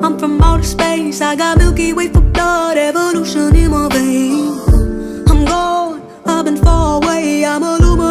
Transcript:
I'm from outer space, I got Milky Way for blood. Evolution